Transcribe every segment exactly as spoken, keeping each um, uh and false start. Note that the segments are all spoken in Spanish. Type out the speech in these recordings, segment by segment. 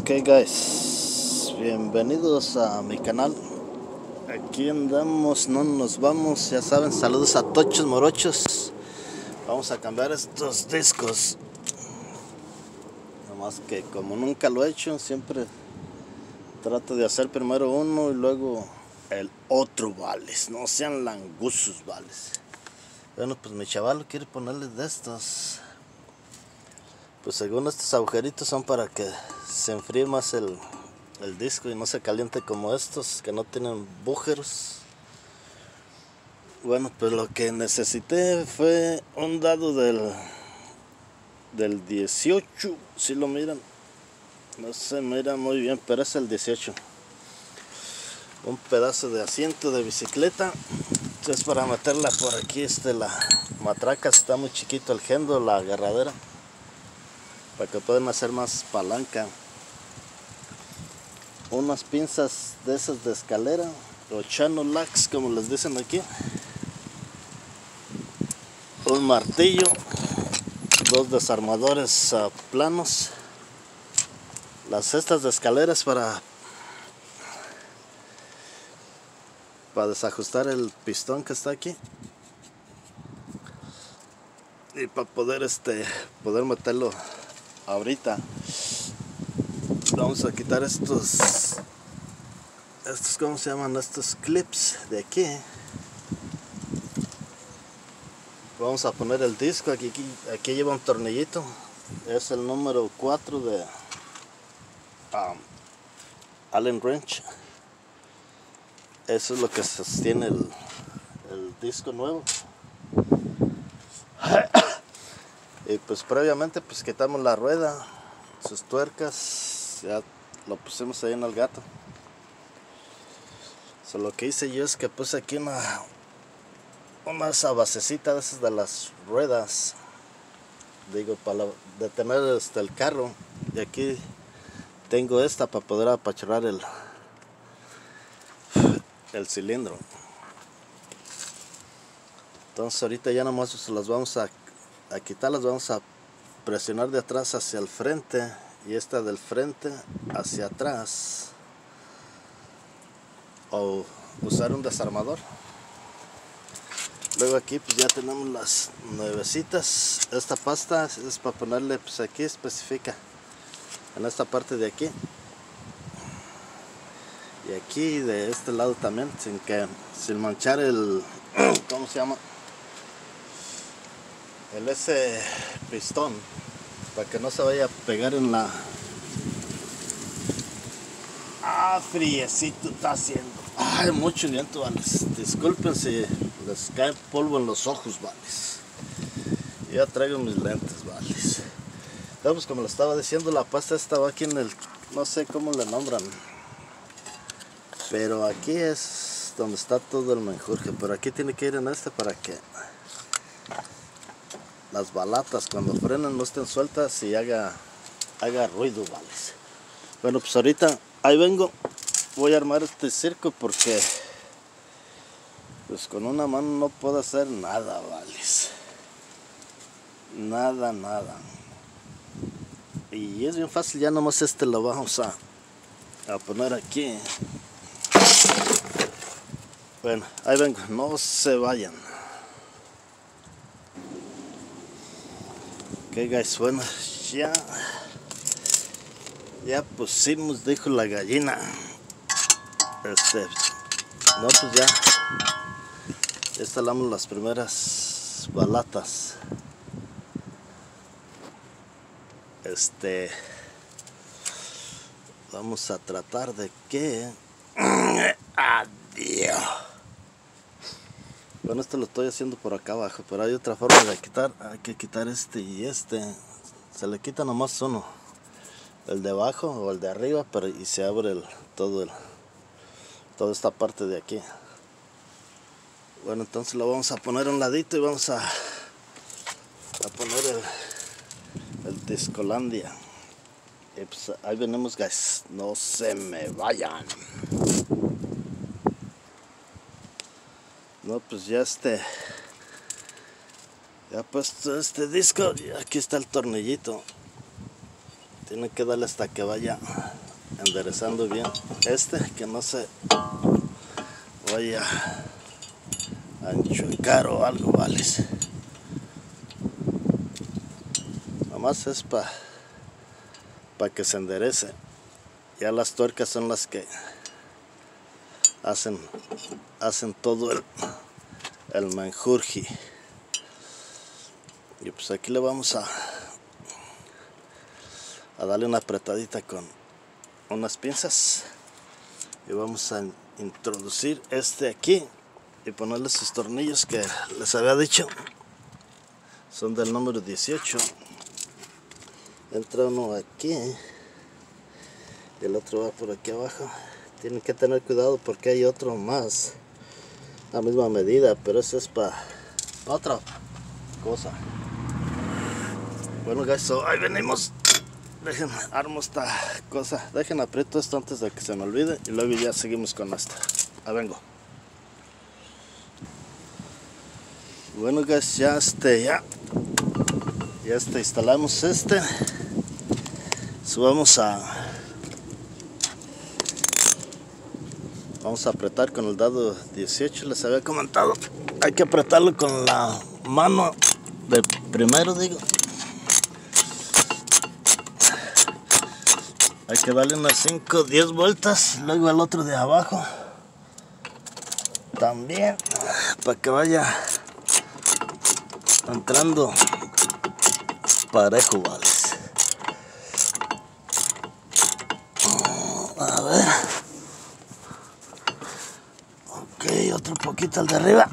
Ok guys, bienvenidos a mi canal. Aquí andamos, no nos vamos, ya saben, saludos a tochos morochos. Vamos a cambiar estos discos. Nomás que como nunca lo he hecho, siempre trato de hacer primero uno y luego el otro, vales. No sean langusos, vales. Bueno, pues mi chaval quiere ponerle de estos. Pues según estos agujeritos son para que se enfríe más el, el disco y no se caliente como estos que no tienen agujeros. Bueno, pues lo que necesité fue un dado del, del dieciocho, si lo miran. No se mira muy bien, pero es el dieciocho. Un pedazo de asiento de bicicleta. Entonces para meterla por aquí, este, la matraca, está muy chiquito el gendo, la agarradera, para que puedan hacer más palanca. Unas pinzas de esas de escalera o channel locks, como les dicen aquí. Un martillo, dos desarmadores uh, planos, las cestas de escaleras para para desajustar el pistón que está aquí y para poder este poder meterlo ahorita. Vamos a quitar estos estos ¿cómo se llaman? Estos clips de aquí. Wamos a poner el disco aquí, aquí, aquí lleva un tornillito, es el número cuatro de um, Allen wrench. Eso es lo que sostiene el, el disco nuevo. Y pues previamente pues quitamos la rueda, sus tuercas, ya lo pusimos ahí en el gato. So, lo que hice yo es que puse aquí una una esa basecita de esas de las ruedas, digo, para detener este, el carro, y aquí tengo esta para poder apachurrar el el cilindro. Entonces ahorita ya nomás las vamos a, a quitar, las vamos a presionar de atrás hacia el frente y esta del frente hacia atrás, o usar un desarmador. Luego aquí pues ya tenemos las nuevecitas. Esta pasta es para ponerle, pues aquí especifica en esta parte de aquí y aquí de este lado también, sin que sin manchar el ¿cómo se llama? El ese pistón, para que no se vaya a pegar en la... Ah, friecito está haciendo. Ay, mucho viento, vales. Disculpen si les cae polvo en los ojos, vales. Ya traigo mis lentes, vales. Entonces, como les estaba diciendo, la pasta estaba aquí en el... no sé cómo le nombran, pero aquí es donde está todo el menjurje. Pero aquí tiene que ir en este para que las balatas cuando frenen no estén sueltas y haga, haga ruido, vales. Bueno, pues ahorita ahí vengo. Voy a armar este circo porque pues con una mano no puedo hacer nada, vales. Nada, nada. Y es bien fácil, ya nomás este lo vamos a, a poner aquí. Bueno, ahí vengo, no se vayan. Ok guys, bueno, ya ya pusimos, dijo la gallina. Este, no, pues ya, ya instalamos las primeras balatas. Este, vamos a tratar de que... Adiós. Bueno, esto lo estoy haciendo por acá abajo, pero hay otra forma de quitar. Hay que quitar este y este. Se le quita nomás uno, el de abajo o el de arriba, pero y se abre el, todo el, toda esta parte de aquí. Bueno, entonces lo vamos a poner a un ladito y vamos a, a poner el, el Discolandia. Y pues ahí venimos, guys, no se me vayan. No, pues ya este, ya puesto este disco, y aquí está el tornillito. Tiene que darle hasta que vaya enderezando bien este, que no se vaya a enchuecar o algo, vales. Nomás es para pa que se enderece. Ya las tuercas son las que hacen, hacen todo el, el menjurje. Y pues aquí le vamos a, a darle una apretadita con unas pinzas. Y vamos a introducir este aquí y ponerle sus tornillos que les había dicho. Son del número dieciocho. Entra uno aquí y el otro va por aquí abajo. Tienen que tener cuidado porque hay otro más a la misma medida, pero eso es para otra cosa. Bueno, guys, so ahí venimos. Dejen, armo esta cosa. Dejen aprieto esto antes de que se me olvide y luego ya seguimos con esta. Ahí vengo. Bueno, guys, ya este, ya. Ya este, instalamos este. So vamos a. Vamos a apretar con el dado dieciocho, les había comentado. Hay que apretarlo con la mano de primero, digo. Hay que darle unas cinco o diez vueltas, luego el otro de abajo también, para que vaya entrando parejo, vales. A ver. Ok, otro poquito al de arriba.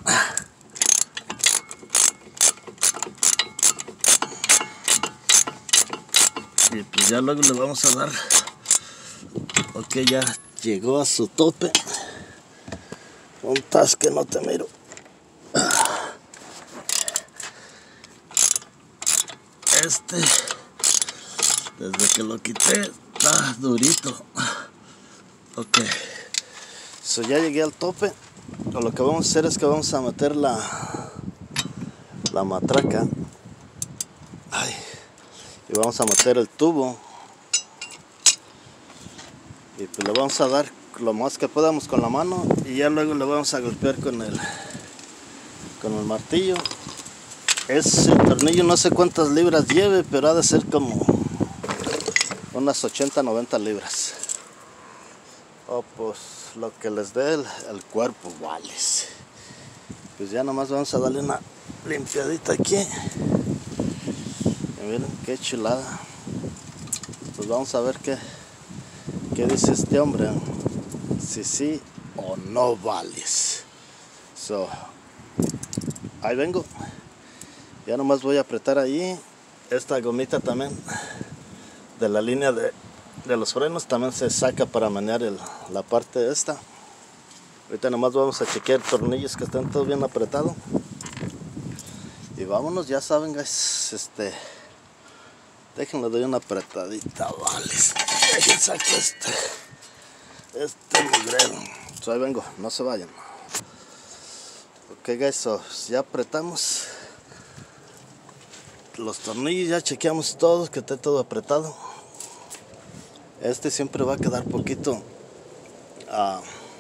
Y pues ya luego le vamos a dar. Ok, ya llegó a su tope. Un tas que no te miro. Este, desde que lo quité, está durito. Ok, so ya llegué al tope. Lo que vamos a hacer es que vamos a meter la, la matraca. Ay, y vamos a meter el tubo. Y pues le vamos a dar lo más que podamos con la mano y ya luego le vamos a golpear con el con el martillo. Ese tornillo no sé cuántas libras lleve, pero ha de ser como unas ochenta noventa libras. Oh, pues lo que les dé el, el cuerpo, vales. Pues ya nomás vamos a darle una limpiadita aquí. Y miren qué chulada. Pues vamos a ver qué ¿Qué dice este hombre? Si sí o no, vales. So, ahí vengo. Ya nomás voy a apretar ahí. Esta gomita también de la línea de, de los frenos también se saca para manejar el, la parte de esta. Ahorita nomás vamos a chequear tornillos que estén todo bien apretados. Y vámonos, ya saben, guys. Este, déjenle doy una apretadita, vales. Dejen saco este, este mugrero. So, ahí vengo, no se vayan. Ok, guys, so, ya apretamos los tornillos, ya chequeamos todo, que esté todo apretado. Este siempre va a quedar poquito uh,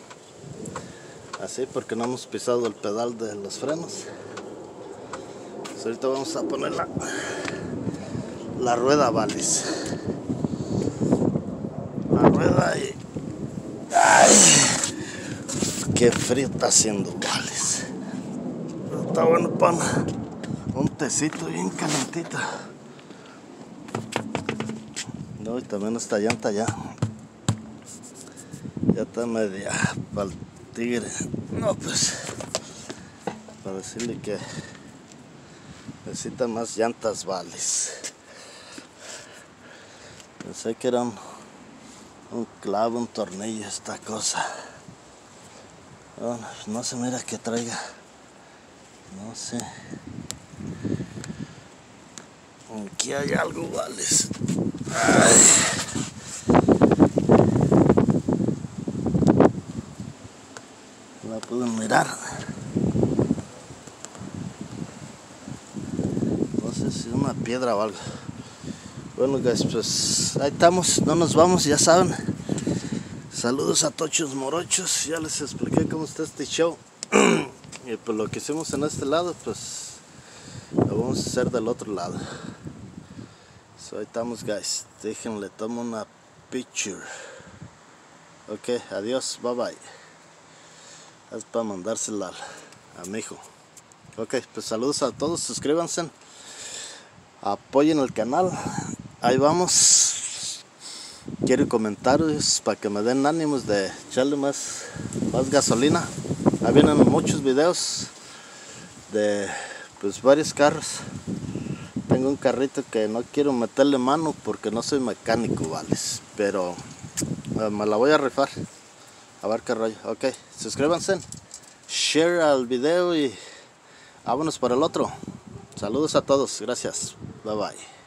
así porque no hemos pisado el pedal de los frenos. So, ahorita vamos a poner la, la rueda, vales. La rueda y... ¡ay! ¡Qué frío está haciendo, vales! Está bueno para un tecito bien calentito. No, y también esta llanta ya. Ya está media para el tigre. No, pues... para decirle que necesita más llantas, vales. Pensé que era un... un clavo, un tornillo, esta cosa. Bueno, no se mira que traiga, no sé. Aquí hay algo, vales. Ay. La pueden mirar. No sé si es una piedra o algo. Bueno, guys, pues ahí estamos, no nos vamos, ya saben. Saludos a tochos morochos, ya les expliqué cómo está este show. Y pues lo que hicimos en este lado, pues lo vamos a hacer del otro lado. So, ahí estamos, guys. Déjenle, tomo una picture. Ok, adiós, bye bye. Es para mandársela a mi hijo. Ok, pues saludos a todos, suscríbanse, apoyen el canal. Ahí vamos. Quiero comentarios para que me den ánimos de echarle más, más gasolina. Ahí vienen muchos videos de pues varios carros. Tengo un carrito que no quiero meterle mano porque no soy mecánico, vales, pero uh, me la voy a rifar a ver qué rollo. Ok, suscríbanse, share al video y vámonos para el otro. Saludos a todos, gracias, bye bye.